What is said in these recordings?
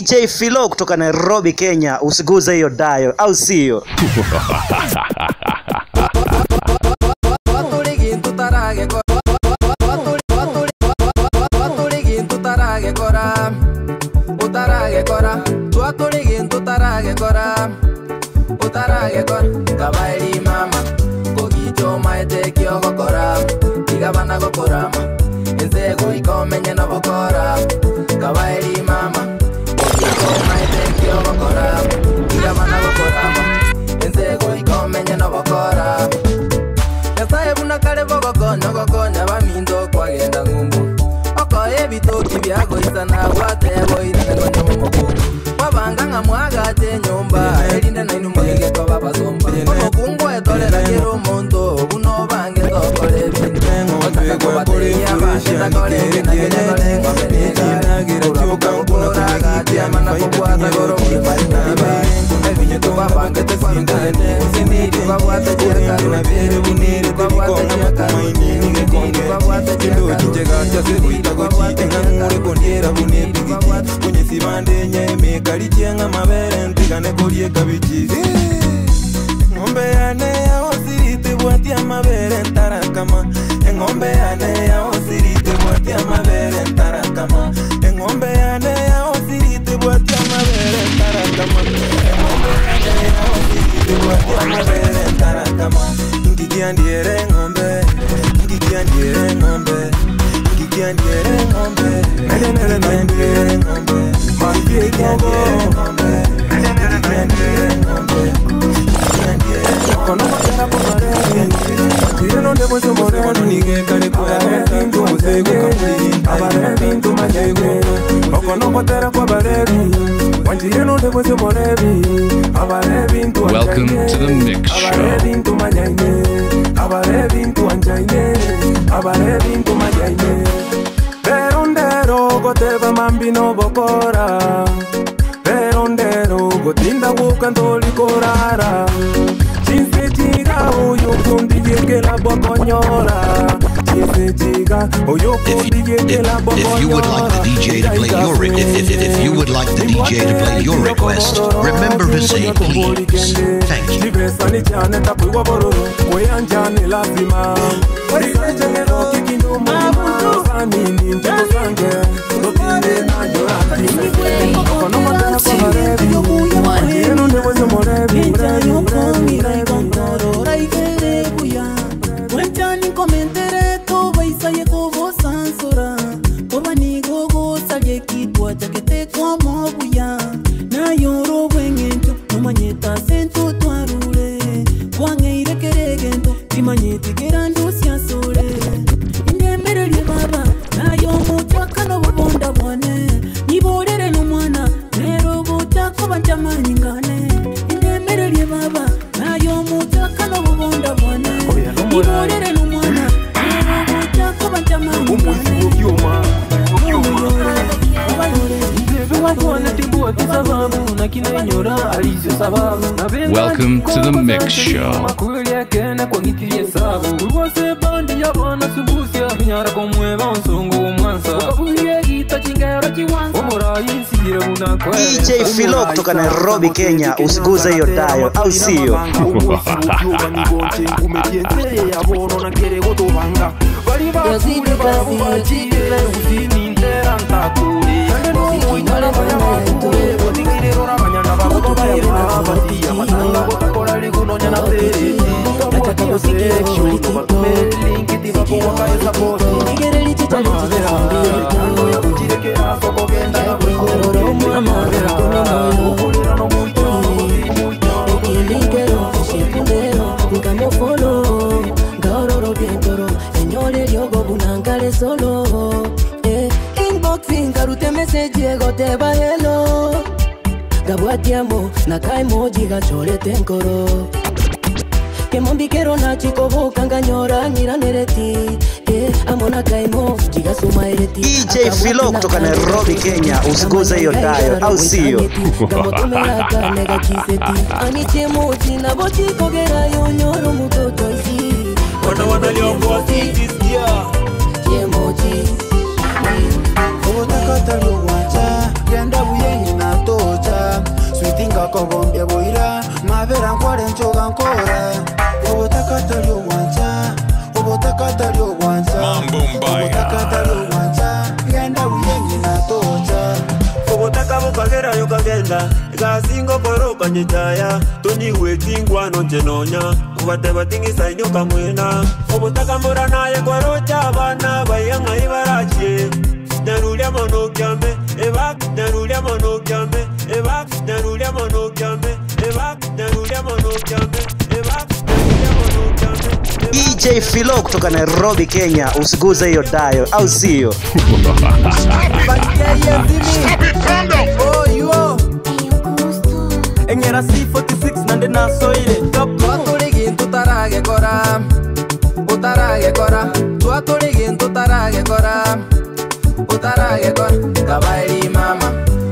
DJ Philo kutoka Nairobi, Kenya. Usiguze hiyo dial, au sio? Kabairi mama, kogicho maete kyogokora, igabana gokorama, enzego ikomenye no bokora. Kabairi mama, kogicho maete kyogokora, igabana gokorama, enzego ikomenye no bokora. Yasaye buna kare bogokonya bamindo kwagenda ngumbu. Okoye bitoki byago isana watebo irene no mukungu. Wabanga ngamwaga te nyumba, erinde na inumugege kwa baba zomba. Okungu etole na jero monto, uno bange tokole bintengo. Otaka kwa bateria basheta kole binagenya kole ngombenega. Uramuka ukunora gati amana kukwata goro mkimarina. Evinye tuwa bange te kwa mkane. Usiniri kwa wate jia karu. Usiniri kwa wate jia karu. Usiniri kwa wate jia karu. Jinjega chase kuita gochi. Engamure kondiera bune bigiti. Kunye sibande nye kalijenga mabere ntigane kolie kabichi. Ngombe yane ya osirite bwatia mabere ntarakama. Ngombe yane ya osirite bwatia mabere ntarakama. Ngombe yane ya osirite bwatia mabere ntarakama. Ngombe yane ya osirite bwatia mabere ntarakama. Ngikiandiere ngombe, ngikiandiere ngombe, ngikiandiere ngombe, ngikiandiere ngombe. Welcome to the Mix Show. Perondero goteva mambino bokora. Perondero gotinda wukandoli korara. Chinse chiga uyu kundi yekela bokonyora. Chinse chiga uyu kundi yekela bokonyora. If you would like the DJ to play your if you would like the DJ to play your request, remember to say please. Thank you. Nivesani chane tapwa bororo, koyanjane lazima. Orisajengelo kikindo mama, sani ninjeko sange, totine na yorati. Kono matena kwa barebi, yeno newezo morebi. Raikere kuya, wentani komentere to baisaye kovo sansora. Kobani gogo salye kitwa chakete komo buya. Na yoro wengentu, numanyeta sento tuarule. Wange irekere gento, imanyete gerandu siasole. Indemere liye baba, na yomo chakano wabonda wane. Niborere numwana, nero butako banjamani ngane. Indemere liye baba, na yomo chakano wabonda wane. Niborere numwana, nero butako banjamani ngane. Welcome to the Mix Show. DJ Philo kutoka Nairobi, Kenya. Usiguze hiyo dial, au sio? Gabuatiamo na kai moji ga chole tenkoro. Que mondikero na chiko boka nganyora ngira nereti. Amona kai moji ga sumaireti. DJ Philo kutoka Nairobi, Kenya. Usiguze hiyo dial, au sio? Gamotomera kanega chiseti. Aniche moji na bochi kogera yonyoro mutoto isi. Wana liongo asijisikia. Ye moji. Otakata lo wacha, genda buye na Wera yukagenda Gasingo koroka njitaya Toni wetingwa nonje nonya Kubate batingi sainyo kamwena Obutaka mbura naye kwa rocha Abana bayanga ibarache Narulia mono kiambe Ebak narulia mono kiambe Ebak narulia mono kiambe Ebak narulia mono kiambe Ebak narulia mono kiambe DJ Philo kutoka Nairobi, Kenya. Usiguze hiyo dial, au sio? Engera C46 nande nasoire Twaturigintu tarage kora Utarage kora Twaturigintu tarage kora Utarage kora Kabairi mama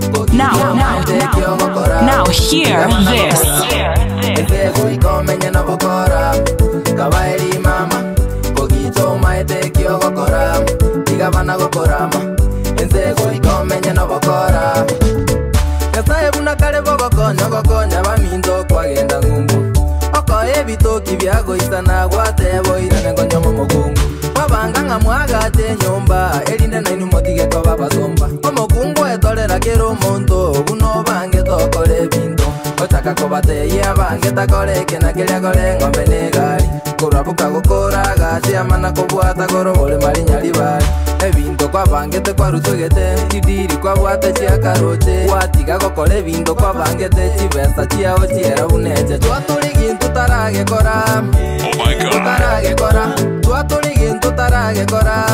Now hear this. Enzegu ikomenye no bokora Kabairi mama Kogito maete kyo gokora Igabana gokorama Enzegu ikomenye no bokora Yasaye buna kare bogokonya gokonya baminto kwagenda ngumbu Okoye bitoki byago isana gwatebo irane ngonyo momugungu Wabanga nga mwagate nyumba Elinde na inu motige kwa baba zomba Omugungu etolera kero monto Buno bange tokole binto Ochaka kobate ye bange takole Kena kelia kole ngombe negari Kurabuka gukora gati amana kobuata koro Bole mari nyari bari Ebinto kwa bangete kwa rutugete Idiri kwa buate chia karote Watiga gokole binto kwa bangete Chibesa chia ochiera uneche Twaturigintu tarage kora Oh my God. Utarage kora Twaturigintu tarage kora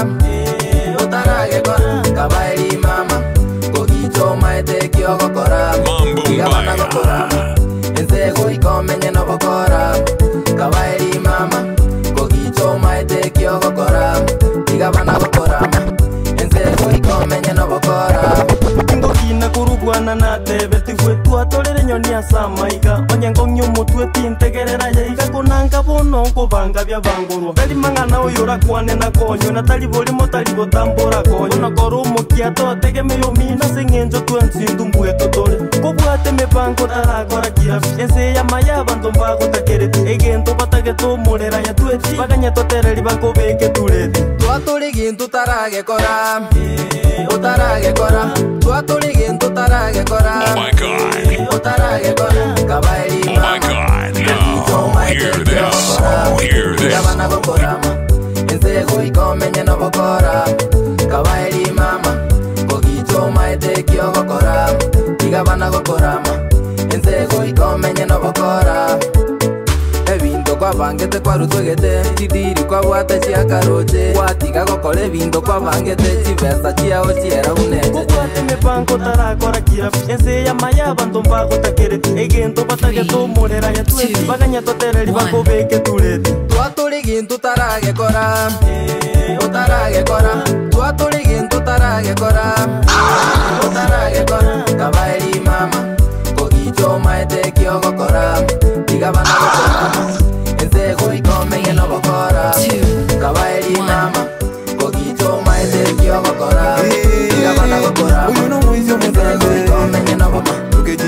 Utarage kora Kabairi mama Kogicho maete kyo gokora Igabana gokora Enzegu ikomenye no bokora Kabairi mama Kogicho maete kyo gokora Igabana gokora Enzegu ikomenye no bokora Ngokina kurugwana na tebe Tigwe tuatolere nyoni asamaika Onyengonyo mutwe tintegerera yaiga Kunanga bono kubanga bya bangurwa Beli mangana uyura kwane na konyo Natali boli motali botambora konyo Nakoro mukia totege meyo mina Sengenjo tuensindu mbue totore Kubuate mebango tarakora kira Ense ya maya bandombago takereti Egento batage to morera ya tueti Baganya totereri bako beke tureti Twaturigintu tarage kora Utarage kora Twaturigintu tarage kora Oh my God. Utarage kora Kabairi Oh my God. Now hear this. Hear this. Igabana gokorama Enzegu ikomenye no bokora Kabairi mama Kogicho maete kyo gokora Igabana gokorama Enzegu ikomenye no bokora Ebinto kwa bangete kwa rutugete Tidiri kwa buate chia karoche Watiga gokole binto kwa bangete Chibesa chia ochiera uneche Kubuate mebango tarakora kira Ense ya maya bandombago takereti Egento batage to morera ya tueti Baganya totereri bako beke tureti Twaturigintu tarage kora Utarage kora Twaturigintu tarage kora Utarage kora Kabairi mama Kogicho maete kyo gokora Igabana gokora Enzegu ikomenye no bokora Kabairi mama Kogicho maete kyo gokora Igabana gokora Enzegu ikomenye no bokora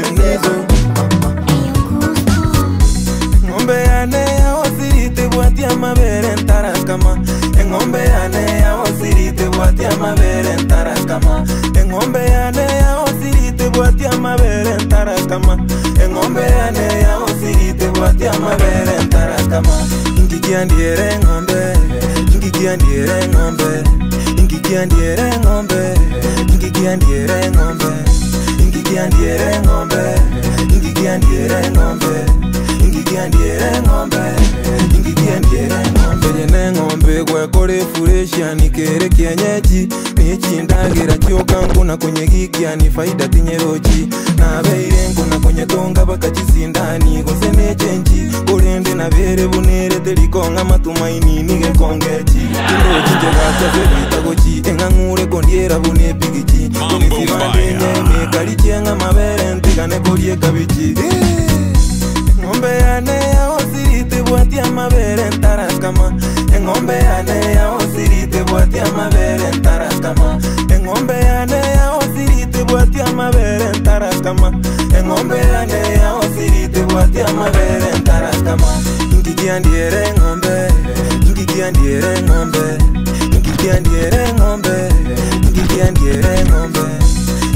Ngombe anea osirite buatia mabere entaras kama Ngombe anea osirite buatia mabere entaras kama Ngombe anea osirite buatia mabere entaras kama Ngombe anea osirite buatia mabere entaras kama Ingikiandiere ngombe Ingikiandiere ngombe Ingikiandiere ngombe Ingikiandiere ngombe Ingikiandiere ngombe Ingikiandiere ngombe Ingikiandiere ngombe Ingikiandiere ngombe Yene ngombe gwe kore furesha nikere kienyeji Nichindagira kyoka nkuna kwenye gikia ni faida tinyeroji Na beire nkuna kwenye tonga baka chisindani Gose nechenji Kurende na vere bunere telikonga matumaini nige kongeji Kindo jinje gacha zebita gochi Engangure kondiera bune pigichi Kunisibande mekali chenga mabere ntigane kolie kabichi Ngombe anea osirite buatia mabere entaras kama Ngombe anea osirite buatia mabere entaras kama Ngombe anea osirite buatia mabere entaras kama Ngombe anea osirite buatia mabere entaras kama Ingikiandiere ngombe Ingikiandiere ngombe Ingikiandiere ngombe Ingikiandiere ngombe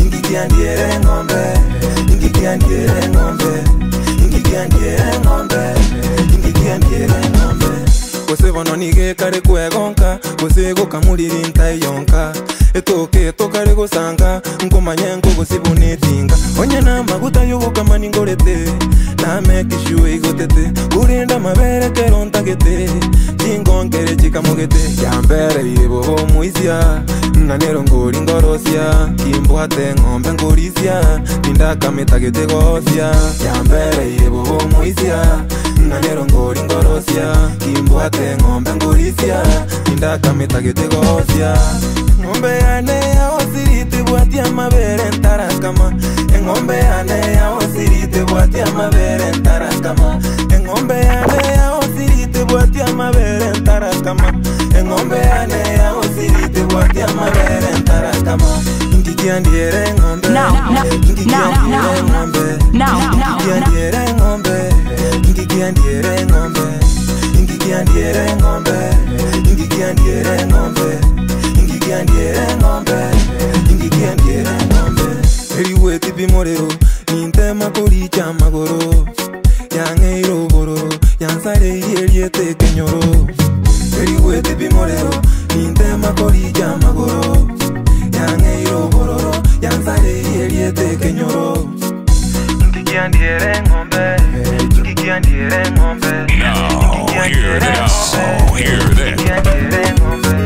Ingikiandiere ng'ombe, ingikiandiere ng'ombe, ingikiandiere ng'ombe, ingikiandiere ng'ombe. Kose bono nige kare kwegonka, kose gokamurira intai yonka. Etoke tokare gosanga, nkomanya nkogosibunetinga. Onye na maguta yobokama ningorete, na mekishuwe igotete. Urinda mabere kerontagete, chingongere chikamugete. Yambere yebobo muizia, nanero ngori ngorosia. Kimbwate ng'ombe ngorisia, nindakameta gosia. Yambere yebobo muizia, nanero ngori ngorosia. Kimbwate ng'ombe ngorisia, nindakameta gosia. Ng'ombe ane ya osirite bwatia mabere ntarakama. Ng'ombe ane ya osirite bwatia mabere ntarakama. Ng'ombe ane ya osirite bwatia mabere ntarakama. Ng'ombe ane ya osirite bwatia mabere ntarakama. Ingikiandiere ng'ombe, ingikiandiere ng'ombe, ingikiandiere ng'ombe, ingikiandiere ng'ombe, ingikiandiere ng'ombe, ingikiandiere ng'ombe. Ingikiandiere ng'ombe, ingikiandiere ng'ombe. Eriwe tipi morero, nintema koricha magoro. Yangeiro bororo, yansare yeriete kenyoro. Eriwe tipi morero, nintema koricha magoro. Yangeiro bororo, yansare yeriete kenyoro. Ingikiandiere ng'ombe, ingikiandiere ng'ombe. Now hear this, hear this. Ingikiandiere ng'ombe.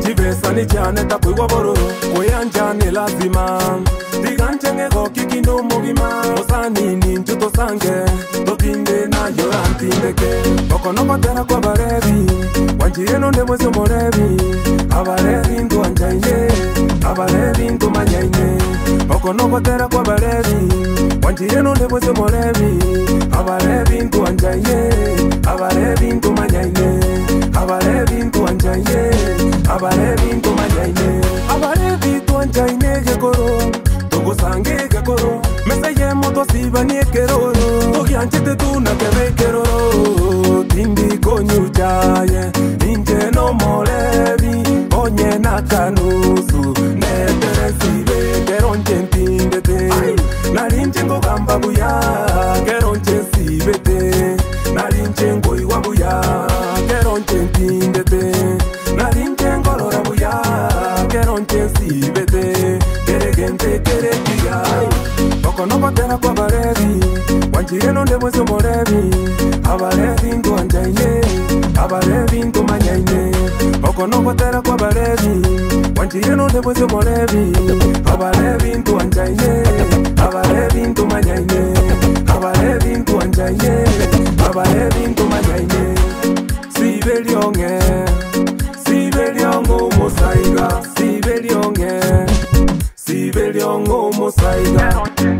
Chibesa ni chane tapuigwa bororo Kuyanja ni lazima Diganche ngego kikindo mugima Osani ni nchuto sange Totinde na yorantindeke Okonoko tera kwa barebi Wanchireno nde mwese morebi Abarebi ntu anjaine Abarebi ntu manyaine Okonoko tera kwa barebi Wanchireno nde mwese morebi Abarebi ntu anjaine Abarebi ntu manyaine Abarebi ntu anjaine Abarebi ntu manyaine Abarebi ntu anjaine gekoro Togo sange gekoro Meseye moto siba ni keroro Togi anchete tu na kebe keroro Tindi konyu jaye Inje no morebi Onye na kanusu Netere sibe Keronche ntindete Narinche ngo gamba buya Keronche sibete Narinche ngo iwa buya Keronche ntindete Narinche ngo lora buya Keronche sibete Keregente kerekia Okonoko tera kwa barebi Wanchireno nde mwese morebi Abarebi ntu anjaine Abarebi ntu manyaine Okonoko tera kwa barebi Wanchireno nde mwese morebi Abarebi ntu anjaine Abarebi ntu manyaine Abarebi ntu anjaine Abarebi ntu manyaine Sibelionge Sibeliongo mosaiga Sibelionge Sibeliongo mosaiga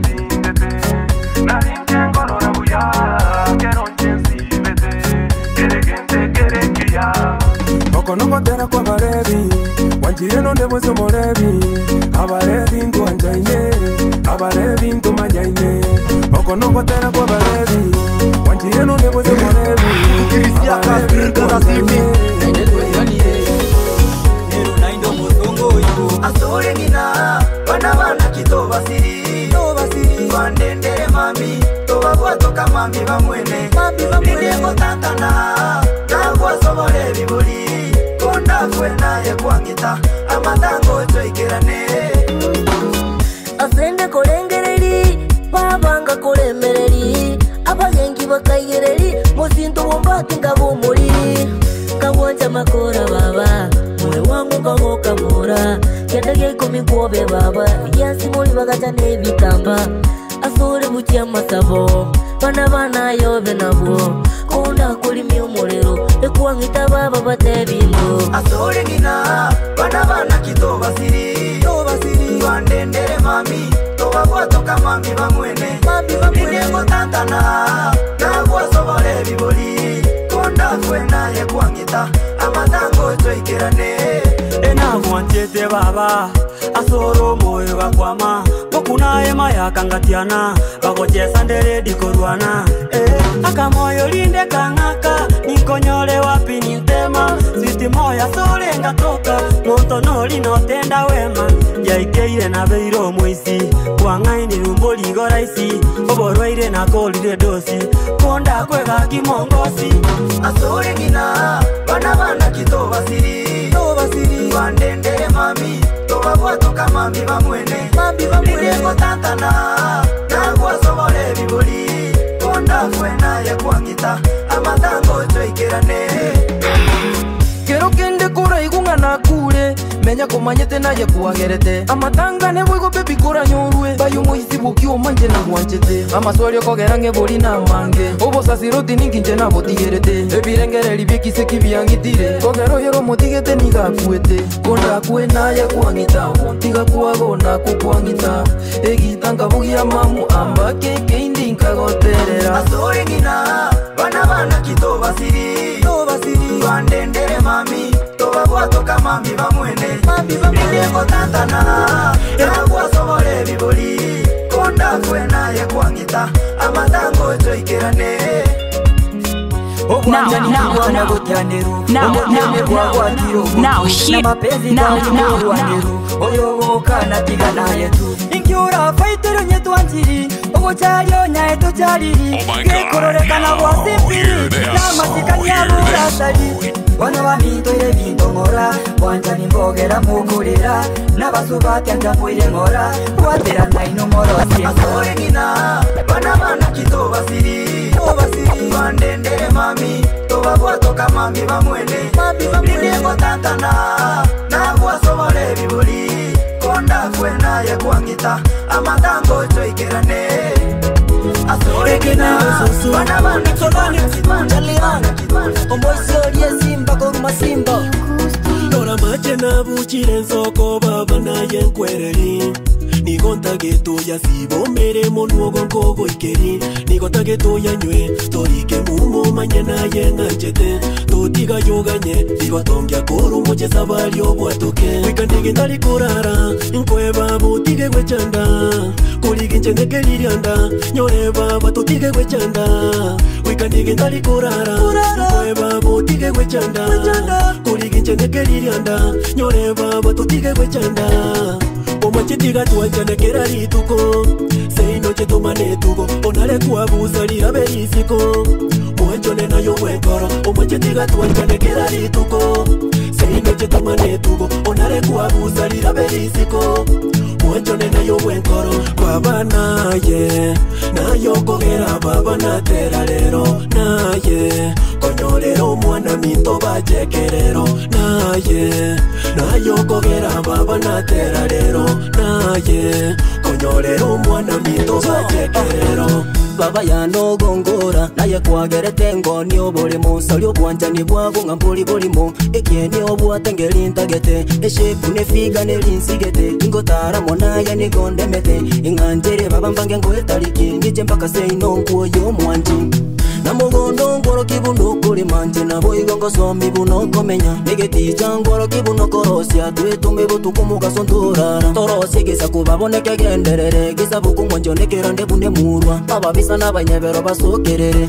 Okonoko tera kwa barebi Wanchireno nde mwese morebi Abarebi ntu anjaine Abarebi ntu manyaine Okonoko tera kwa barebi Wanchireno nde mwese morebi Abarebi ntu anjaine Asore nina, wana kitoba siri Wandendere mami, toba kwa toka mami bamwene Nidego tantana, nagwa sobole bibuli Konda kwena ye kwangita, amatango choikirane Asende kolengereri, babanga kolemereri Abagengi bakaigereri, mosinto bombati ngabumuri Kawanja makora baba, mwe wangu kagoka mura Kendage komi kuobe baba, yansi muli bagacha nebitamba Asore butia masabo, bana yobe nabo Konda kulimi umurero, ekuwangita baba batebindo Asore nina, bana kitoba siri Wandendere mami, toba kwa toka mami bamwene Nidego tantana, nagwa sobole bibuli Konda kwena ye kwangita, amatango choikirane Enagwantete baba, asoro moyo bakwama Bokuna ema ya kangatiana, bagochesa ndere dikorwana Akamoyo linde kangaka, nikonyole wapi nintema Siti moya sole ngatoka, nonto noli notenda wema Yaikeire na beiro moisi, kuangaini rumboli goraisi Oborweire na kolire dosi, konda kwega kimongosi Asore nina, bana kitoba siri Wandendere mami, toba kwa toka mami bamwene Nidego tantana, nagwa sobole bibuli Konda kwena ye kwangita, amatango choikirane Kero kende kora igunga na kure Menya komanyete na ye kuagerete Amatanga ne boigo pepi kora nyorwe Bayo moisi bukio manje na guanchete Amaswario kogera nge boli na mange Obo sasiroti ninginje na botigerete Ebirengere libiki seki biangitire Kogero yero motigete niga kuete Konda kuena ye kuangita Tiga kuagona kukuangita Egitanga bugia mamu amba keke indi nkagoterera Asore nina, bana kitoba siri Wandendere mami, toba kwa toka mami bamwene Nidego tantana, nagwa sobole bibuli Konda kwena ye kwangita, amatango choikirane Now Inkiura faitero nyetu antiri Ogo chario nyae to chariri Kekorore kana wasipiri Namasika nyaru rasari Wana wa minto ye binto ngora Wanja nimbogera mukurira Nabasubati anja muire ngora Watera naino moro Asore nina, bana kitoba siri Wandendere mami, toba kwa toka mami bamwene Nidego tantana, amagambo choikerane asorekina bana omboisi olie simba koruma simba Lora mache na buchire nsoko baba naye nkwereri Nigonta geto ya sibo mere monuogo nkogo ikeri Nigonta geto ya nywe torike mumo manye naye nganchete Totiga yoganye digo tongya koru moche sabali obwatoke Wikandigi ndali kurara nkweba butige gwechanda Kuligi nchende kelirianda nyore baba totige gwechanda Wikandigi ndali kurara nkweba butige gwechanda Kuligi nchende kelirianda nyore baba totige gwechanda Omachitiga tuanjane kera lituko Seino cheto manetugo Onale kuabuza lirabe isiko Mwanjone na yo wenkoro Omachitiga tuanjane kera lituko Seino cheto manetugo Onale kuabuza lirabe isiko Mwanjone na yo wenkoro Baba naye Na yo kogera baba na tera lero Naye Konyolero mwana minto bachekerero Naye Na yo kogera baba na tera lero Naye Konyolero mwana minto bachekerero Baba ya no gongora naye kwagerete ngoni obole musali obwanjani bwago ngambuli bolimo ekieni obwatengeli ntagete eshepu ne figa ne linsigete ingotara monaye ni gondemete inganjere baba mbange ngoetaliki nije mpaka seino nkuoyo mwanji Namugondo ngoro kibuno kuri manje nabo igongo somi buno komenya negeti changoro kibuno korosia twetume butukumuga sonturara torosi gisa kubaboneke genderere gisa bukumwanjo nekerande bune murwa ababisa n'abanyebero basukirire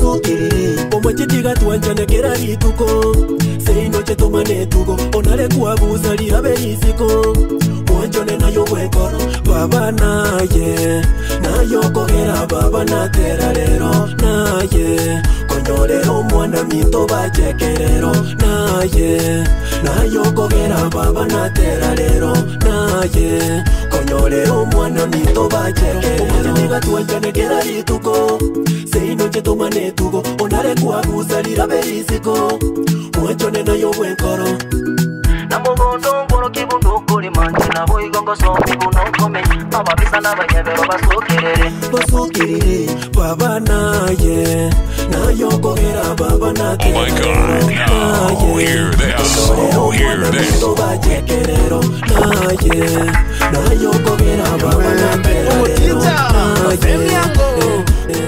omwechitiga tuanjane kera lituko seino chetumane tugo onale kuabuza lirabe isiko Mwanjone na yo wenkoro baba naye Na yo kogera baba na tera lero Naye Konyolero mwana minto bachekerero Naye Na yo kogera baba na tera lero Naye Konyolero mwana minto bachekerero Omachitiga tuanjane kera lituko Seino chetumane tugo Onale kuabuza lirabe isiko Mwanjone na yo wenkoro Namugondo ngoro kibuno kuri manje nabo igongo somi buno komenya ababisa n'abanyebero basukirire baba naye Na yo kogera baba na tera Oh my God, now hear this, hear this. Naye Na yo kogera baba na tera lero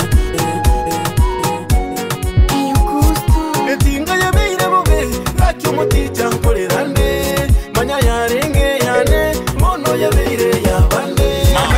Etinga ya beire bobe Rakyo motija nkolerande Manya ya renge yane Mono ya beire ya bande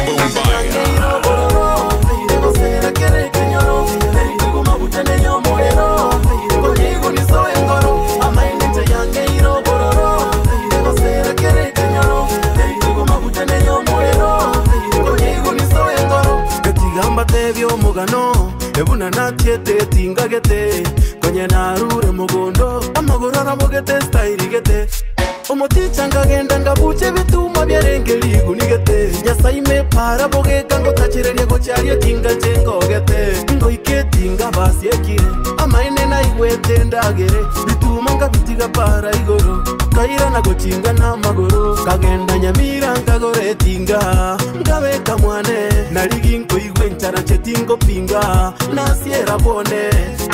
Mugano ebuna nakyete tingagete konye narure mugondo amagoro arabogete style gete omoticha ngagenda ngabuche bituma byarengeli gunigete nyasaime para bogeka ngo tachirerie go cyari tinga cengogete ngo iketinga basiekire amaine na igwete ndagere bituma ngabitiga para igoro kaira na gocinga na magoro kagenda nyamira ngagore tinga ngabeka mwane naliginko igwenchara chetingo pinga nasiera bone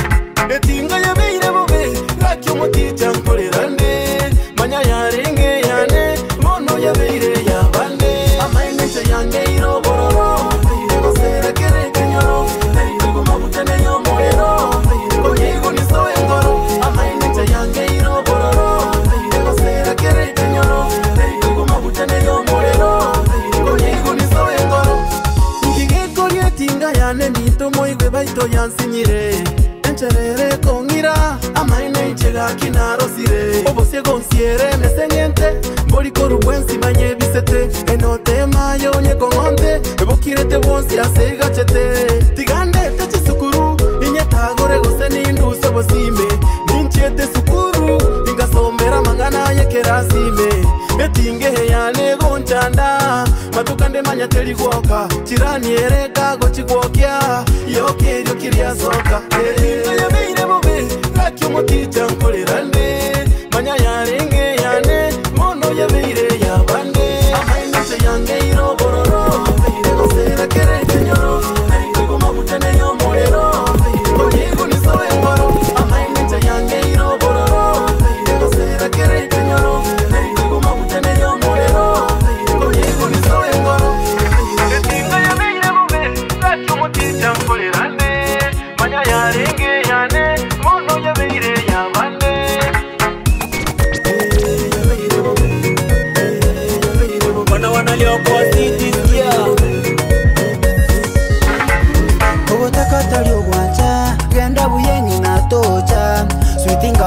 etinga ya beire bobe rakyo moticha nkolerande manya yarenge yane mono ya beire ya bande amaine che yange iro bororo beire go sera kere kenyoro beire go mabutene yo morero beire go ni so engoro amaine che yange iro bororo beire go sera kere kenyoro beire go mabutene yo morero beire go ni so engoro ngige korie tinga yane mito moigwe baito yansinyire encherere kongira amaine chega kinaro sire obosie gonsiere mesengente mboli koru bwensi manye bisete enote mayo nye kongonte ebokirete bonsi asega chete tigande techi sukuru inye tagore gose nindu sobosime ninchete sukuru ingasombera mangana yekerasime etinge yane gonchanda matukande manya teli gwoka chirani ereka gochigwokya yokerio kiria soka ya beire bobe rakyo moticha nkolerande manya yarenge yane mono ya beire ya bande amaine che yange iro bororo beire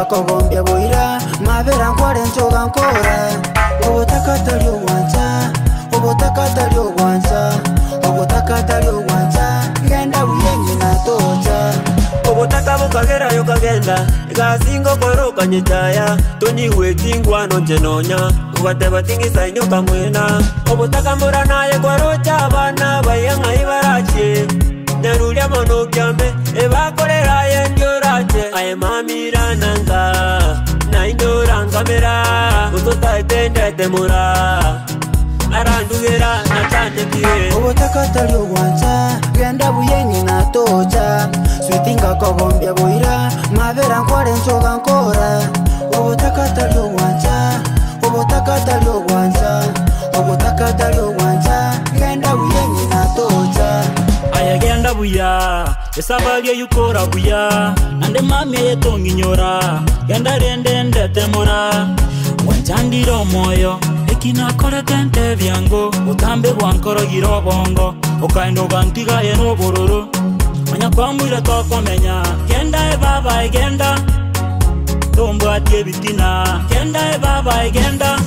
kogombya boira mabera nkware nchoga nkora obutakatali obwanja obutakatali obwanja obutakatali obwanja genda buyenyi natoja obutaka bukagerayo kagenda gasingo koroka nyitaya tonyigwetingwano njenonya ubateba tingisa inyoka mwena obutaka mbura naye kwarocha abana bayanga ibarache nyarulia mono kyambe ebakorera yendiorache aye mamira nanga na indoranga mera utota etende temura arandugera na chandekie obutakatali obwanja genda buyenyi natoja switinga kogombya boira mabera nkware nchoga nkora obutakatali obwanja obutakatali obwanja obutakatali obwanja genda buyenyi natoja ayagenda buya esabali yukora buya ande mami yetonginyora genda rende temura wanchandiro moyo ekina kore tente vyango utambe wankoro giro bongo okaendo gantiga yeno bororo manya kwamwire tokomenya genda e baba genda tombo atie bitina genda e baba genda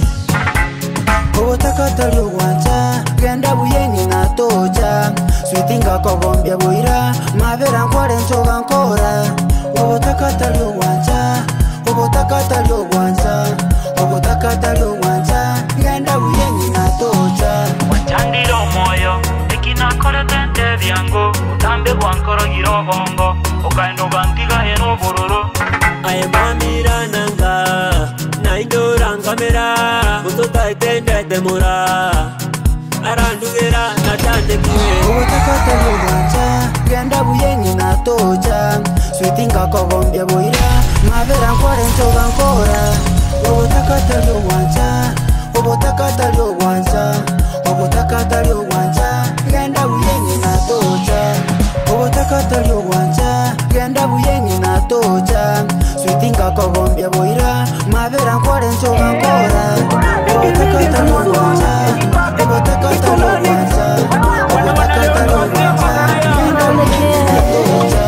obutakatali obwanja genda buyenyi natoja switinga kogombya boira mabera nkware nchoga nkora obutakatali obwanja obutakatali obwanja obutakatali obwanja genda buyenyi natoja wanchandiro moyo ekina kore tente vyango utambe wankoro giro bongo okaendo gantiga yeno bororo aye mamira nanga na indoranga mera utota etende temura arandugera na chandekie obutakatali obwanja genda buyenyi natoja switinga kogombya boira mabera nkware nchoga nkora obutakatali obwanja obutakatali obwanja obutakatali obwanja genda buyenyi natoja obutakatali obwanja genda buyenyi natoja switinga kogombya boira mabera nkware nchoga nkora obutakatali obwanja obutakatali obwanja obutakatali obwanja genda buyenyi natoja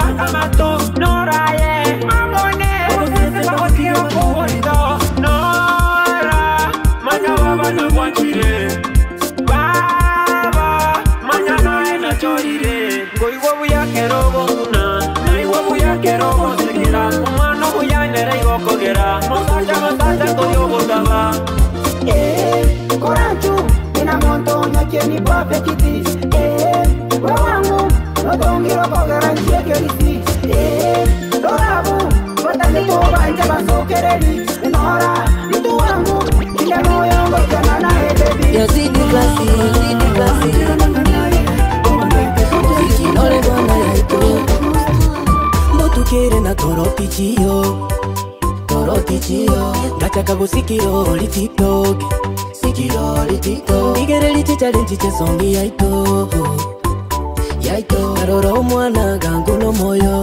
Akamato, Noraye, Mamone, Bakotio, Porito, Nora, Manyawa, Naguachire, Baba, Manyana, na Chorire, Goiwa, Yakerobo, Naiwa, Yakerobo, Sekira, Mano, Yanere, Gokogera, Mosaja, Goyobotava. Coracho, ina montoña tieni profetitis. Wawangu, no tongiro ko garantia kerisi. Dorabu, watani to banja baso kereli. Nora, itu wangu, ina moyo ngojana na baby. Yo city classy, Ole gonna yaito. Motu kere na toro pichio. Gataka busikiro li TikTok. Igere li challenge songi yaito. Karoro mwana gangu no moyo.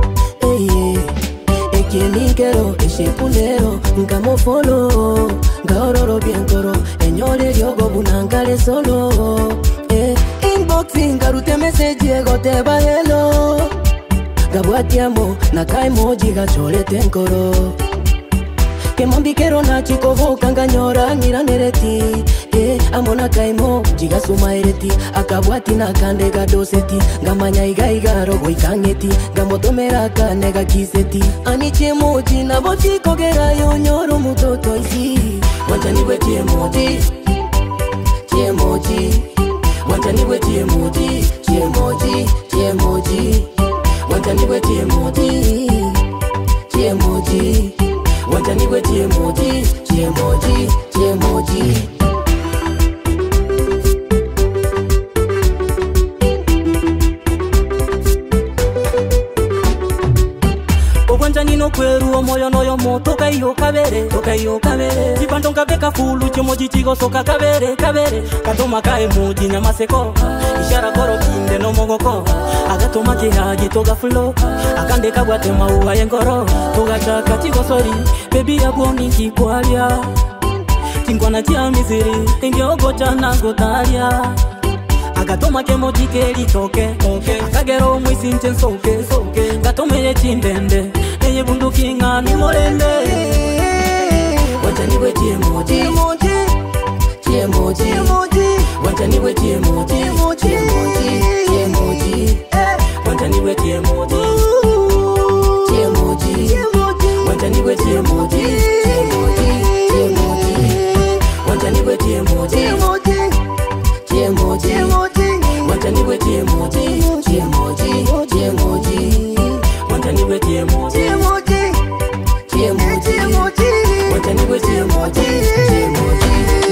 Ekienigero, eshipunero, nkamo follow. Gaororo bien koro, enyole ryogo bunangale solo. Inboxing garute message ego teba hello. Gabwatiamo, nakai moji gachole tenkoro. Que mambikero na chiko voka nyora ngira nereti. Amona kaimo jiga suma ereti. Akabwati na kande ga doseti. Ngamanya iga rogo ikangeti. Gamotomera kane ga kiseti. Aniche moji na boti kogera yo nyoro mutoto isi. Wanjani we tie moji. Wanjani we tie moji. Wanjani we tie moji. Wanjani we tie moji. Obwanjani no kweru omoyo noyo moto kaiyo kabere. Chipando kabeka fulu chimoji chigo soka kabere. Katoma kai moji nyamaseko. Ishara koro kinde no mogoko. Agatoma kihagi toga flow. Akande kabwate maua yengoro. Toga chaka chigo sori. Baby ya boni kikwalia. Tingwana tia miziri. Indio gocha na gotalia. Agatoma ke moji keli toke. Akagero mwisi nchen soke. Gatome ye chindende. Eye bunduki ngani morende. Wanjani we tie moji. Wanjani we tie moji. Wanjani we tie moji. Wanjani we tie moji. Wanjani we tie moji. Wanjani we tie moji. Wanjani we tie moji. Wanjani we tie moji.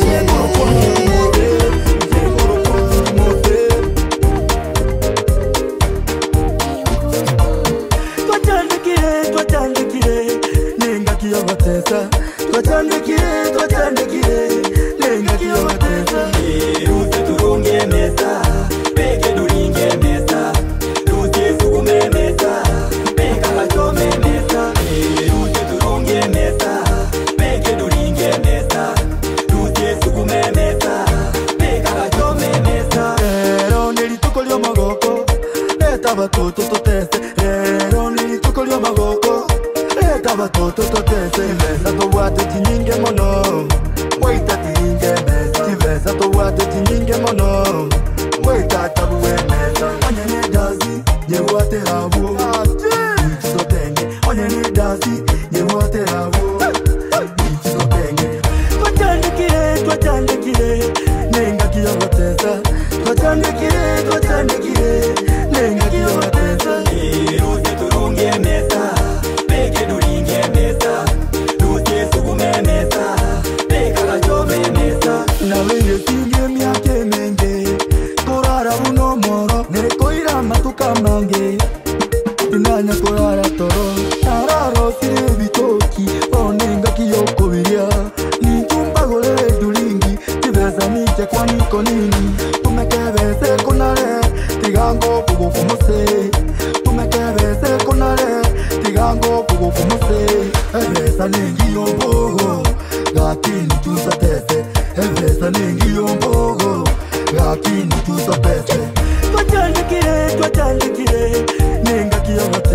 Twatandikire, nenga kiyobatesa. Twatandikire, nenga kiyobatesa. Ruse turunge mesa, peke duringe mesa. Ruse sukume mesa, peka kachome mesa. Ruse turunge mesa, peke duringe mesa. Ruse sukume mesa, peka kachome mesa. Nilituko lyo magoko, leta batoto totese. Nilituko lyo magoko, leta batoto totese. Mesa to wate tinyinge mono, waita tinyinge mesa. Tivesa to wate tinyinge mono, waita tabuwe mesa. Onyene dazi, ye wate hawo. Nichiso tenge, onyene dazi, ye wate hawo. Nichiso tenge. Twatandikire, nenga kiyobatesa. Twatandikire, nenga kiyobatesa. Ruse turunge mesa, peke duringe mesa. Ruse sukume mesa, peka kachome mesa. Nawe singe myake menge, torara uno moro. Nekoira matuka mange, inanya korara toro. Tararo sire bitoki, onenga kiyoko viria. Nichumba golele duringi, tibesa niche kwa niko nini. Tumekebese kunare, tigango pugo fumose. Tumekebese kunare, tigango pugo fumose. Ebesa nengi yombogo, gakini chusa tese. Ebesa nengi yombogo, gakini chusa tese. Twatandikire, nenga kiyobatesa.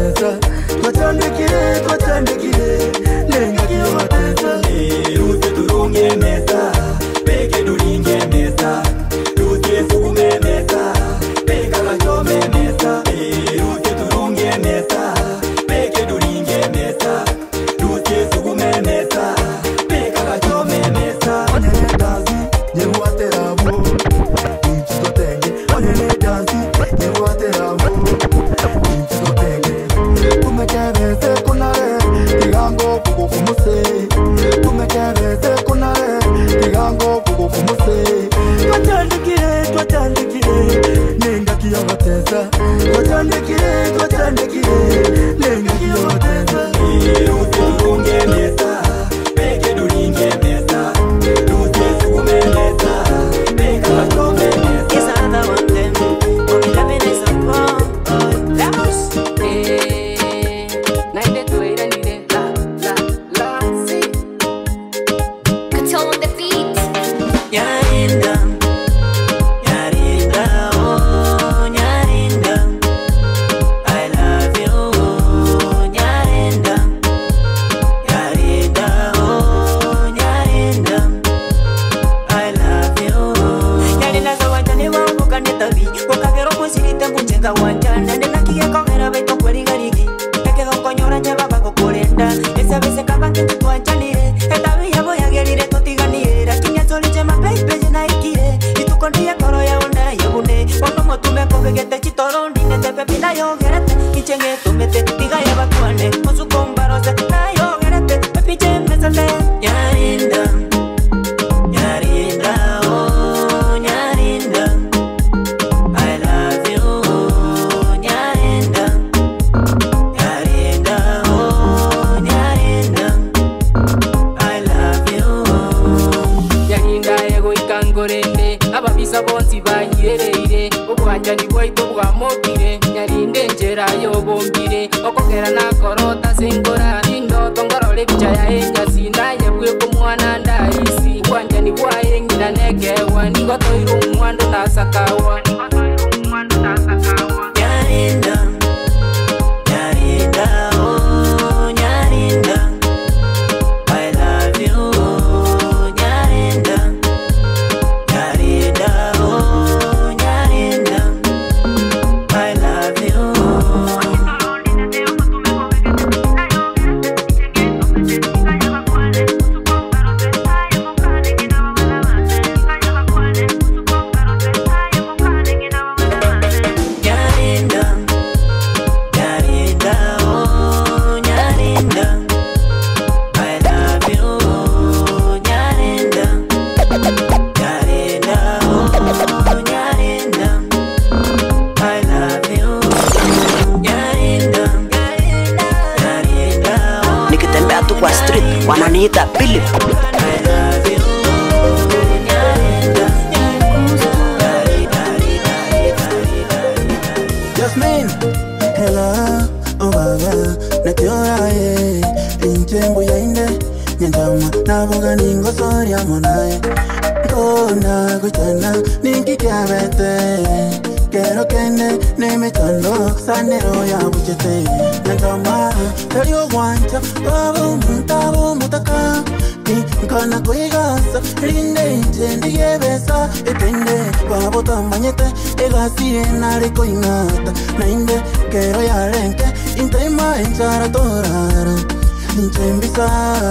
Chenge tomete, diga ya bakwane Musu kombarose, na yo gerete Pepiche mesale, nyarinda Nyarinda, oh nyarinda I love you, nyarinda Nyarinda, oh nyarinda I love you Nyarinda ego ikangorende Ababisa bonsi bahirereire Obwanja ni bwaito bwamokire Nyarinde njera yobombire Okogera na korota singora Indo tongorole bichaya enja Sinaye bwe kumwana ndaisi Obwanja ni bwaye ngina negewa Nigoto iru mwando nasakawa Nyarinda Nyarinda, oh nyarinda I love you, nyarinda Nyarinda, oh nyarinda I love you Nyarinda Nyarinda, oh nyarinda I love you, nyarinda Nyarinda, oh nyarinda I love you Nyarinda Nyarinda, oh nikitembea tu kwa street wananiita Philip. I love you Jasmine, hello, obaga, nakiorae, inchembu yainde, nyandama, nabuga ningo soria monae, kona kuchana, ninki kiabete, kero kene, neme chando, sanero ya buchete, nyandama, terio guancha, babu mutaka, Nkana kuigasa, rinde nchendi yebesa Etende, babo tamanyete Egasi enare koingata Nainde, kero ya renke Intaima enchara torara Inchembisa,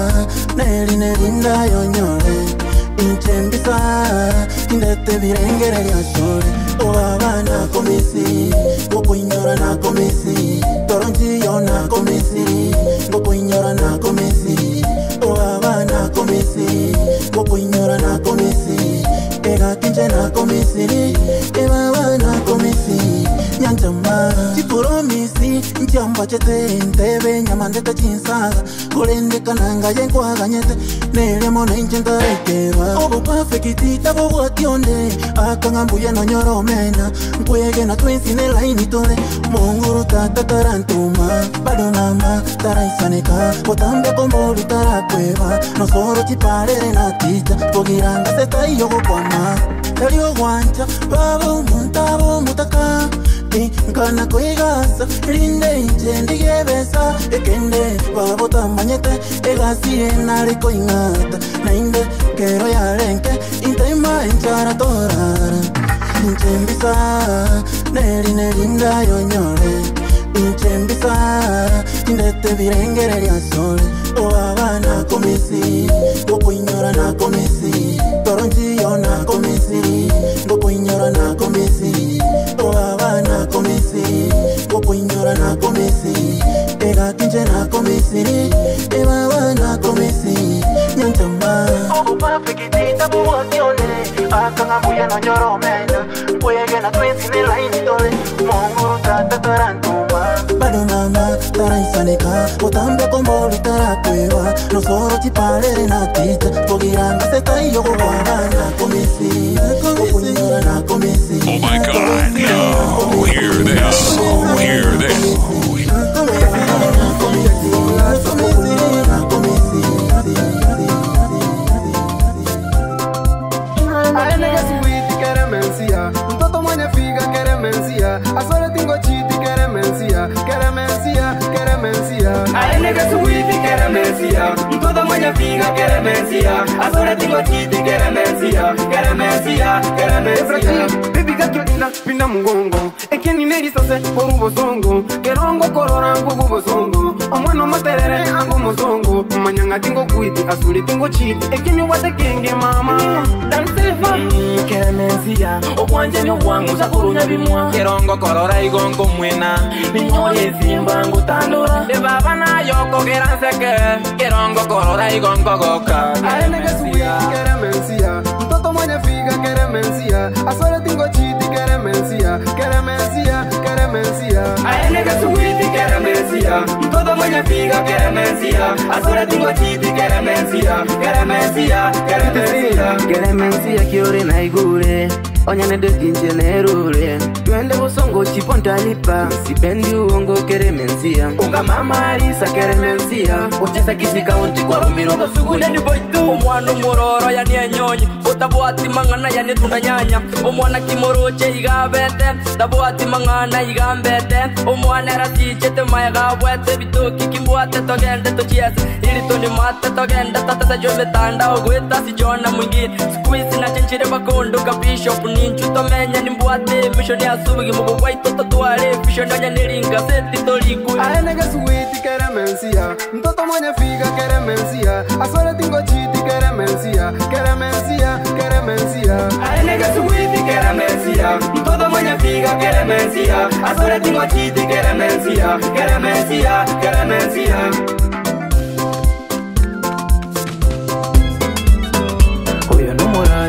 neri nerinda yonyore Inchembisa, indete virengere yasore Oaba na komisi, gopo inyora na komisi Toronchi yo na komisi, gopo inyora na komisi Oaba na komisi, gopo inyora na komisi Ega kinche na komisi, ebaba na komisi Nyanchamba, chipromisi, nchamba chete Ntebe nyamandeta chinsaga, kurende kananga yenkwa ganyete Nere mona inchenta rekeba Obo pafekitita bobo ationde Akangambuya no nyoro mena Nkwege na twinsi nela initole Monguru tata tarantuma Bado mama taraisaneka Botambe komboli tarakweba Nosoro chiparere na tita Pogiranga seta iyogo kwama Tario guancha Babo mutaka Nkana kuigasa Rinde inchendi gebesa Ekende babo tamanyete Egasi enare koingata Nainde kero ya renke Intaima enchara torara Inchembisa Neri nerinda yonyore Inchembisa Indete virengere ya sole Oaba na komisi Gopo inyora na komisi Toronchi yo na komisi Gopo inyora na komisi Oaba na komisi Gopo inyora na komisi Ega kinche na komisi Ebaba na komisi Nyanchamba Obo pafekitita buwatione Akangambuya no nyoro mena Puege na twinsi nela initole Monguru tata tarantuma Bado mama taraisaneka Botambe komboli tarakweba Nosoro chiparere na tita Pogiranga seta iyogo wabana komisi Gopo inyora na komisi Oh my God, no, hear this, hear this. Mtoto mwenye figa keremencia, asore tingo chiti keremencia, keremencia, keremencia. Ay nigga suwiti keremencia, mtoto mwenye figa keremencia, asore tingo chiti keremencia, keremencia, keremencia. Baby got your pinda mungongo, ekeni neri sose por un bozongo, kerongo korora ngugu bozongo, omwano materere ango mozongo, manyanga tingo kuiti, asuri tingo chiti, ekeni wate kenge mama, dance fa, keremensia obwanje nyo bwangu zakurunya bimwa kerongo korora igongo mwena ninyoye zimba ngutandura de baba na yoko geranseke kerongo korora igongo goka aene suya keremensia mtoto mwenye figa keremensia asore tingo chiti keremensia keremensia keremensia aene suya keremensia mtoto mwenye figa keremensia asore tingo chiti keremensia keremensia keremensia keremensia kiore na igure onyane de kinje nerure twende busongo chipontalipa sipendi uongo keremensia unga mama alisa keremensia ucheza kisika unti kwa rumiro basugule ni boitu umwana umuroro ya niyenyonyi utabuati mangana ya netundanyanya umwana kimoroche igabete tabuati mangana igambete umwana ratichete maiga bwete bitoki kimbuate togende tochiese ili toni mate togende tata jombe tanda ogweta si jona mwingine squeeze na chinchire bakondo kapisho ninchu tomenya nimbuate mission ya subugi mugo waito tatuare vision nya niringa seti toliku aene suiti keremensia mtoto mwenye figa keremensia asore tingo chiti keremensia keremensia keremensia aene suiti keremensia mtoto mwenye figa keremensia asore tingo chiti keremensia keremensia keremensia oya no morai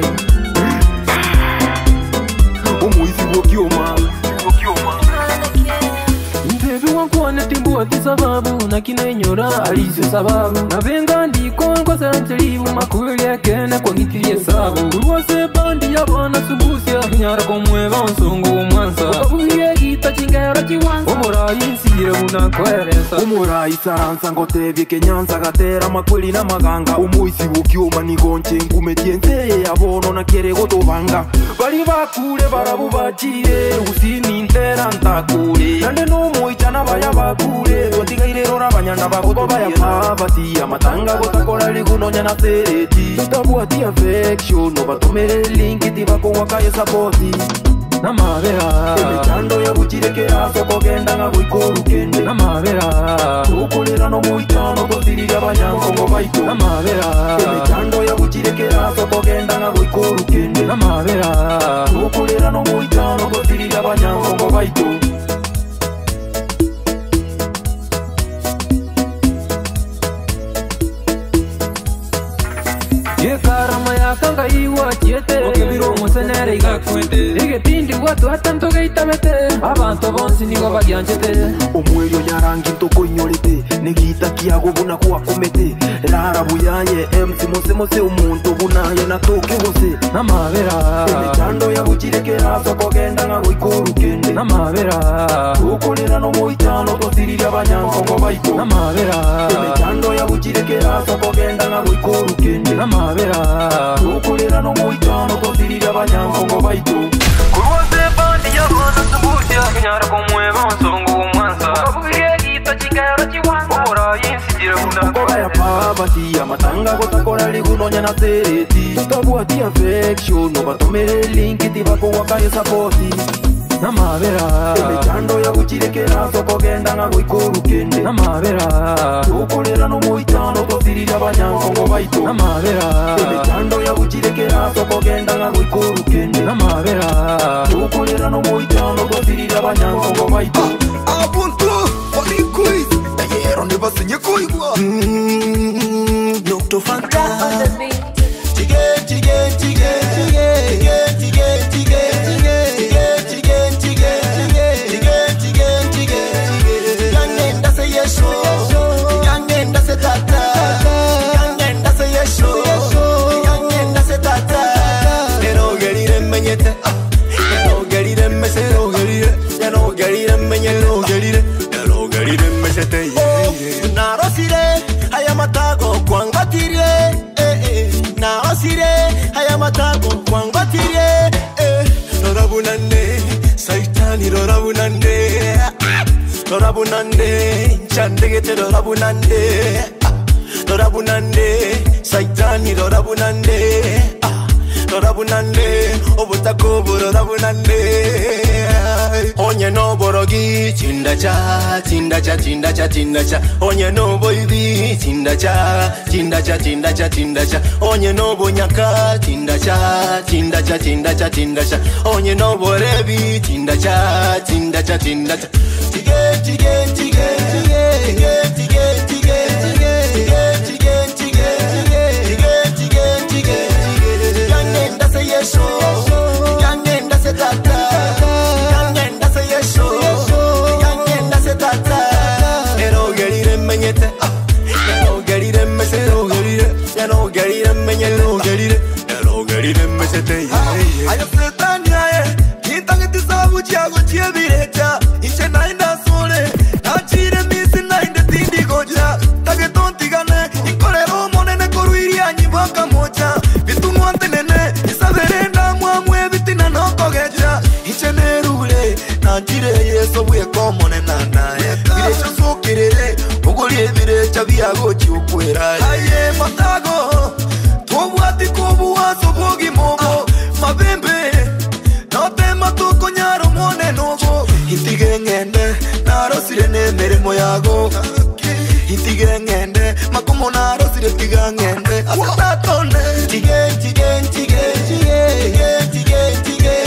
Mpevi wankuwane timbu ati sababu na kinenyora alisi sababu na venga ndiko kwa sarantelibu makuli ya kene kwa ngitilie sabu Uruwase bandi ya bana subusia kinyara komweva nsongo umwansa Ukabuye gita chingera chiwansa Umurai nsire unakweresa Umurai saransa ngotevye kenyansa gatera makuli na maganga Umuisi wukiuma nigonche nkumetie nseye ya bono na kere gotovanga Bali bakure barabu bachire usini ntera ntakure Nande no moichana baya bakure Watigaire rora banyanda bagoto baya pabati Amatanga gotakora ligunonya na sereti Tutabuati affection No batomere linki tibako wakaye sapoti Namabera Emechando ya buchirekera Soko genda nga goikoru kende Namabera Ukolera no moichano Kosirira banyankongo baiko Namabera Emechando ya buchirekera Soko genda nga goikoru kende Namabera Ukolera no moichano Kosirira banyankongo baiko Yekarama ya kanga iwa chiete Okebiro musenere igakwete Igetindi watu hatanto geitabete Abantu bonsi nigo bagyanchete Omwerio nyarangi ntoko inyorete Negita kiago buna kuwa komete Rara buyaye MC mose mose umuntu bunaye natoke hose Namabera Emechando ya buchirekera Soko genda nga goikoru kende Namabera Ukolera no moichano Kosirira banyankongo baiko Namabera Emechando ya buchirekera Soko genda nga goikoru kende Namabera Ukolera no moichano Kosirira banyankongo baiko Kuruwase bandi ya bana subusia Kinyara komweva nsongo umwansa Ukabuye gita chingero chiwansa Umura yinsidire unakwa ya pabati Amatanga gotakora ligunonya na sereti Tutabuati affection No batomere linki tibako wakaye sapoti Namabera Emechando ya buchirekera Soko genda nga goikoru kende Namabera Ukolera no moichano Kosirira banyankongo baito Namabera Emechando ya buchirekera Soko genda nga goikoru kende Namabera Ukolera no moichano Kosirira banyankongo baito Abuntu Oli quiz Ayero ne basenye kuigwa Nocto Fanta Chige chige chige chige chige chige Narosire haya matago kwangatirie narosire haya matago kwangatirie Lorabunande saitani lorabunande chandegete lorabunande saitani lorabunande Norabunande, Obutakobo, Norabunande. Onye no borogi, Tindacha, Tindacha, Tindacha, Tindacha. Onye no boybi, Tindacha, Tindacha, Tindacha, Tindacha. Onye no bonyaka, Tindacha, Tindacha, Tindacha, Tindacha. Onye no borebi, Tindacha, Tindacha, Tindacha. Tige, tige, tige, tige, tige, tige, tige, tige, tige. Yangenda se yeso, yangenda se tata, yangenda se yeso, yangenda se tata. Ero gerire menyete, ero gerire mesete, ero gerire menyete, ero gerire mesete. Ayo fletania ye, kitang tisabu chiago chiabirecha, iche nainda sole, nachire misi nainde tindi goja, tage tonti gane, ikore homo nene koruiri anyi baka mocha. So we are common and nana. We just so kirere. Ugoli vire chavia gochi ukwera. Aye matago. Tobwati kobuwa so bogi mogo. Mabembe. Note matoko nyaro mone nogo. Hitige ngende. Naro sirene mere moyago. Hitige ngende. Makomo naro sire tiga ngende. Asatatone. Tige tige tige tige tige tige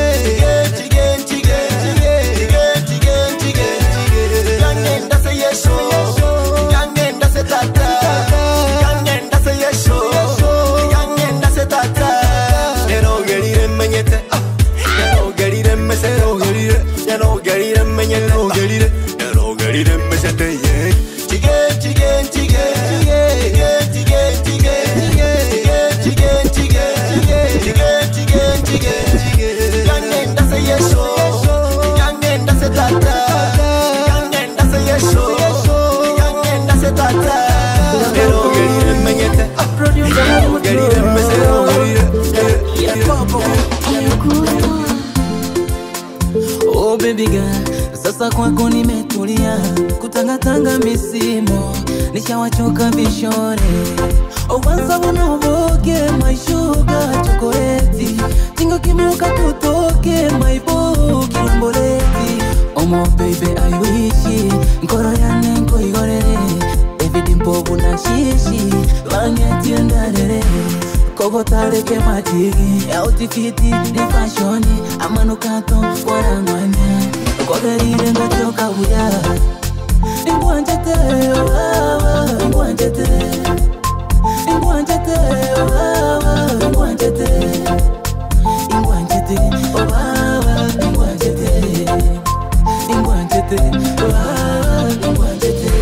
Oh baby girl, sasa kwako nimetulia, kutangatanga misimo, nishawachoka vishore. Oh once I wanna boge my sugar chocolate, tingo kimuka tutoke my boge kilomboleti. Oh my baby I wish, nkoro yane nko igorere, everything pobu na shishi, wangeti ndadere. Kogo tareke majigi, outfiti ni fashioni, amanukato warangwanya. Kogarire ngachoka buya, ingwanjete wawa, ingwanjete, ingwanjete wawa, ingwanjete, ingwanjete wawa, ingwanjete, ingwanjete wawa, ingwanjete.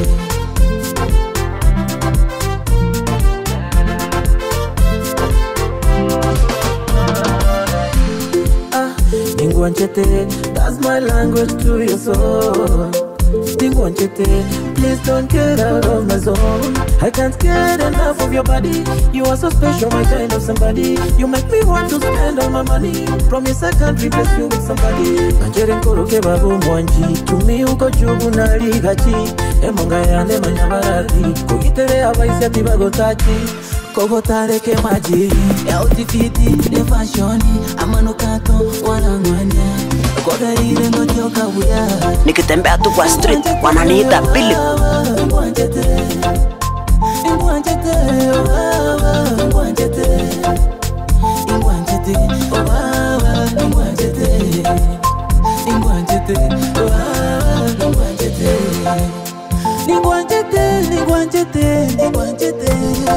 That's my language to your soul. Please don't get out of my zone. I can't get enough of your body. You are so special, my kind of somebody. You make me want to spend all my money. Promise I can't replace you with somebody. Manjere nkoroke babu mwanji, tumi uko jubu na ligachi. Emonga yane manyabarati, kugitere abaisi ati bagotati. Kogo tareke maji, outfiti ni fashioni, amanukato wanangwanya. Kogarire ngochoka buya, nikitembea tu kwa street wananiita Billy. Ingwanjete, ingwanjete, wawa, ingwanjete, ingwanjete, wawa, ingwanjete, ingwanjete, wawa, ingwanjete, ingwanjete, ingwanjete, ingwanjete.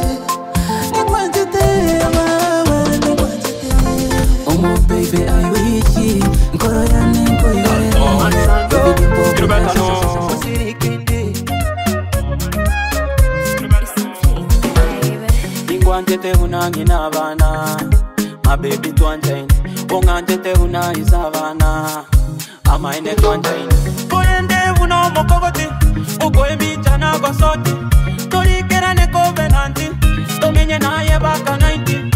Oh my baby, I wish you nkoro yane nko yore. You better know. Ingwanjete unangi na bana, my baby twanjine. Onganjete una isabana, amaine twanjine. Koyende uno mokogoti, ukoembi chana gosoti. Tori kerane covenanti, tomenye na ye baka 90.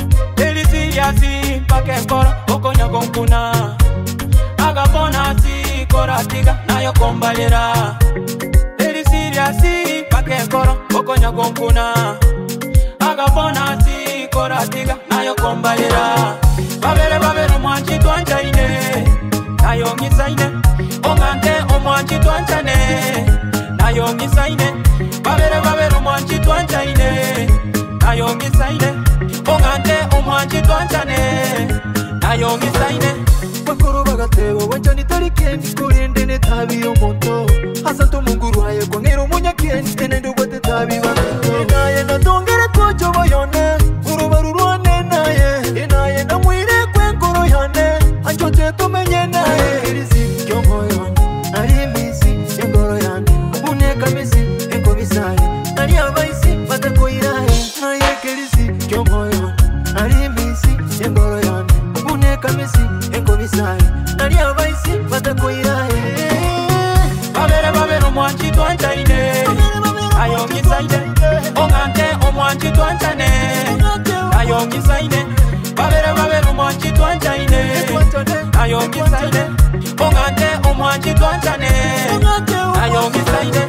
Yasi pakekora okonya gonkuna agabona si koratiga nayo kombalera. Very serious pakekora okonya gonkuna agabona si kora tiga nayo kombalera babere omwanchi twanjaine nayo ngisaine ongante omwanchi twanjane nayo ngisaine babere omwanchi twanjaine nayo ngisaine ongante omwanchi twanjane nayo ngisaine bakuru bagatebo wanjani tarikeni kurinde ne tabi omoto asanto munguru aye kwangero munyakeni enendo bote tabi bamete naye natongere kocho boyone urubarurwane naye naye namwire kwenkoro yane anchote tumenye naye irisi kyomoyo ari misi engoro yane uneka misi enkobisaye ari abaisi batakoiraye naye kirisi kyomoyo ari misi engoro yane uneka misi enkobisaye ari abaisi batakoiraye babere omwanchi twanjaine ayo ngisaine ongante omwanchi twanjane ayo ngisaine babere omwanchi twanjaine ayo ngisaine ongante omwanchi twanjane ayo ngisaine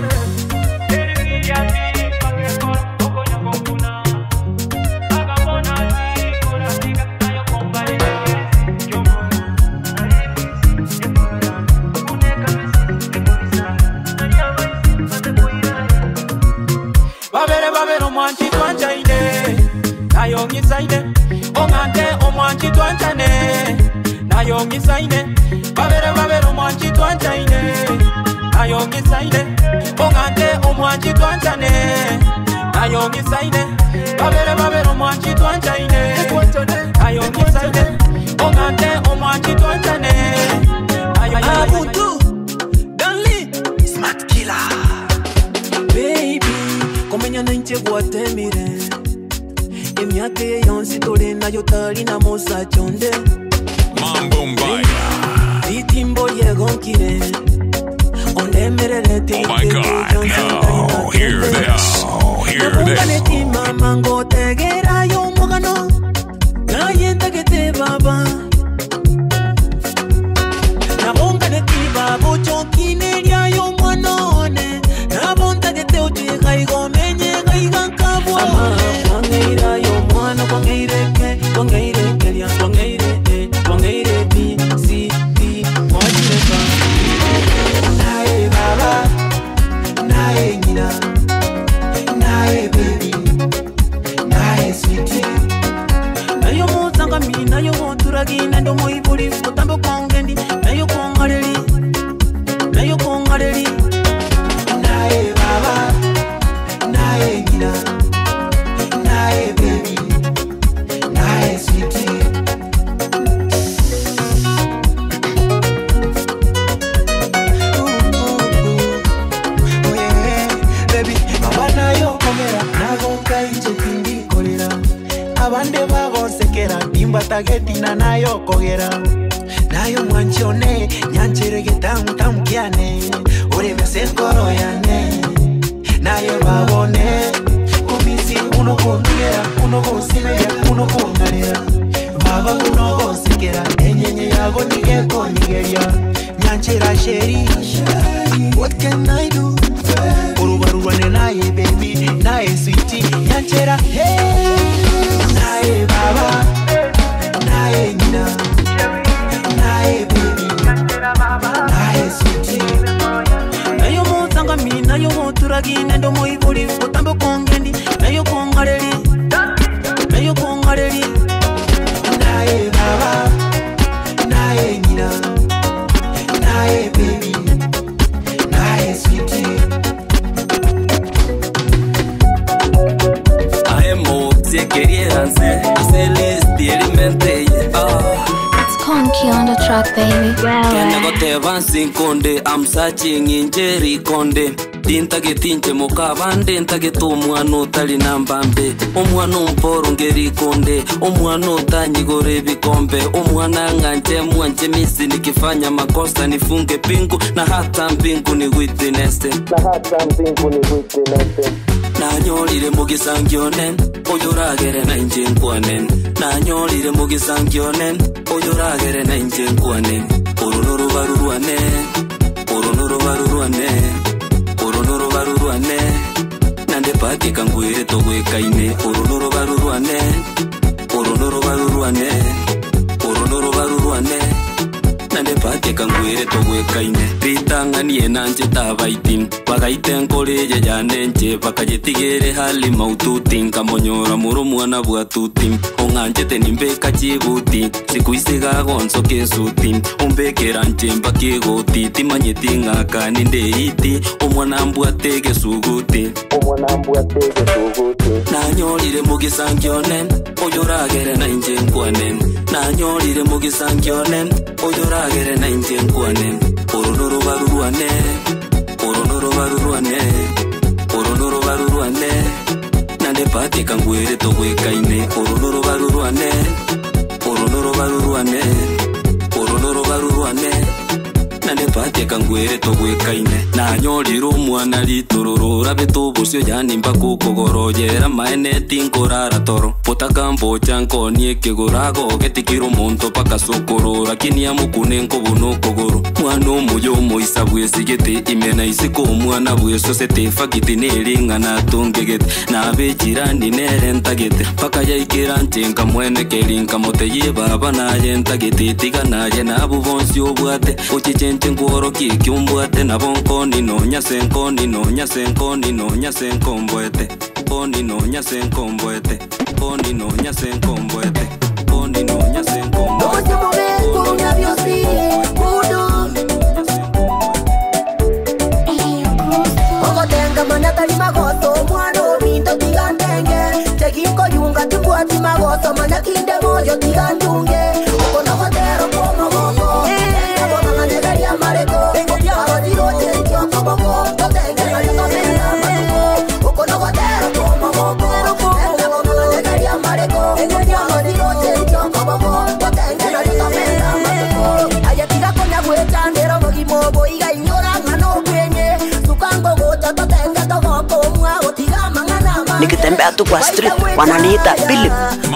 babere omwanchi twanjaine nayo ngisaine ongante omwanchi twanjane nayo ngisaine babere omwanchi twanjaine nayo ngisaine ongante omwanchi twanjane nayo ngisaine babere omwanchi twanjaine nayo ngisaine ongante omwanchi twanjane Abuntu Danli Smart Killer Baby komenya na nche guatemire emyake yonsi tole nayo tali na mosa chonde Mambo Mbaya itimbo yegonkire onemerere ti Oh my God, no, hear this, hear this mama ngotegera yo mogano nayenta kete baba nabongane ti babo chokine lya yo mwanone nabonta kete oche kaigo menye kaiga kabwa wangeira yo mwana wangeireke lya wangeire bi si ti mwajireka nae baba nae nyina nae baby nae sweetie nayo mutanga mi nayo moturagi nando moibuli mutambo kongendi nayo kongareli nae baba nae nyina nae baby nae sweetie abande bagosekera nimbatageti nayo kogera nayo mwanchone nyancheregeta mtamkiane uri mesekoro yane nayo babone kumisi uno kundugera uno kosibera uno kungarira baba uno gosekera enyenye yago nigeko nigeria nyanchera sheri what can I do urubarurwane naye baby naye sweetie nyanchera hey nae baba nae nyina nae baby nae sweetie nayo mutanga mi nayo moturagi nendo moibuli mutambo kongendi nayo kongareli nae baba nae nyina nae baby nae sweetie It's Conky on the track, baby. Kena gote vansin konde, I'm searching in Jerry konde. Dinta ge tinche mokavande, dinta ge to mwano tali nambambe. Omwano mporo ngeri konde, omwano tanyi gore vikombe. Omwana nganje mwanje misi nikifanya makosa nifunge pingu. Na hata mpingu ni witness. Nanyolire mugisangyonen, oyoragere na injenkwanen. Nanyolire mugisangyonen, oyoragere na injenkwanen. Orunuru baruruane, orunuru baruruane, orunuru baruruane. Nande pake kangwire togwe kaine, orunuru baruruane, teka ngwere togwekaine ritang'anie na njetabaiti bagaite nkoreje jane nje bakajetigere hali maututi nkamonyora muru mwana bwatuti onganjete nimbeka chibuti sikuisiga gonzo kesuti umbekera njemba kigoti timanyeti ng'akani ndeiti omwana mbwatege suguti nanyorire mugisangione oyoragere na inje nkwane nanyorire mugisangione oyoragere na inje nkwane orunoro baruruane nande pate kangwere togwekaine orunoro baruruane nande pate kangwere togwekaine nanyorire omwana ritororo betubucio janimba kukogorojera maene tinkorara toro potakambocha nkonie kigurago getikiro monto paka sokoro lakini amukune nkobuno kogoro mwana omuyo moisa bwesigete imena isiko mwana bweso setefa gitinelinga na tongegete na bejirani nerentagete paka yaikira ntenga mwene kelinka mote baba na yentagete tiganaje na bubonsi obwate ochichente ngoro kikyumbwate na bonkoni nonya senkoni nonya senkoni nonya senkombwete koni nonya senkombwete koni nonya senkombwete koni nonya senkombwete ogotenga manatali magoto mwana ominto tigandenge chekiko yunga timbwati magoto manakinde moyo tigandunge okonogotero komogogo ebonanganegeria mareko abodirote tiokobogo totenge nalitomenga matuko okonogotero komogogo ebonanganegeria mareko abodirote tiokobogo totenge nalitomenga matuko ayetiga konya gwetandero mogimobo iga inyora ngano kwenye sukango gota totenge togoko mwa otiga mangana nikitembea tu kwa street wananiita Philip.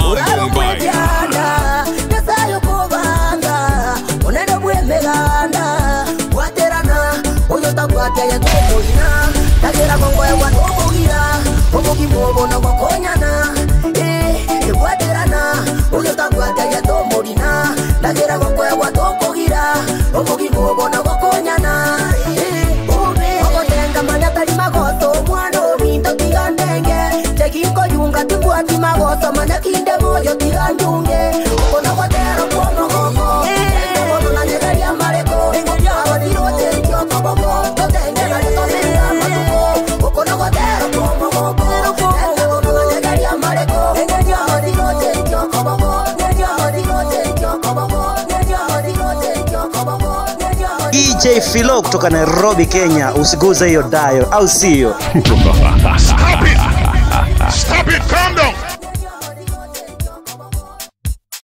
Tagera bongo ya watobugira obogi bobo no gokonyana ewaterana uyo tagwata ya tomorina tagera bongo ya watobugira obogi bobo no gokonyana ogotenga manatali magoto mwana ominto tigandenge chekiko yunga tibwati magoto manakinde moyo tigandunge okonogotero kwomogogo ebonanyegeria mareko abodirote tiokobogo totenge nalitomenga matuko okonogotero kwomogogo ebonanyegeria mareko abodirote tiokobogo abodirote tiokobogo abodirote tiokobogo DJ Philo kutoka Nairobi, Kenya. Usiguze hiyo dial, au sio? Stop it! Calm down!